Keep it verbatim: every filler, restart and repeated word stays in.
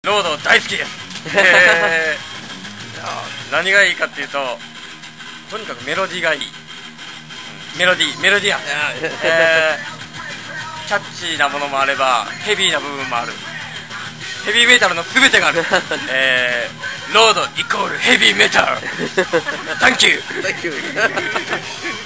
ロード大好きです。えー、何がいいかっていうと、とにかくメロディーがいい。メロディー、メロディアン、えー、キャッチーなものもあればヘビーな部分もある。ヘビーメタルの全てがある。えー、ロードイコールヘビーメタル。サンキュー。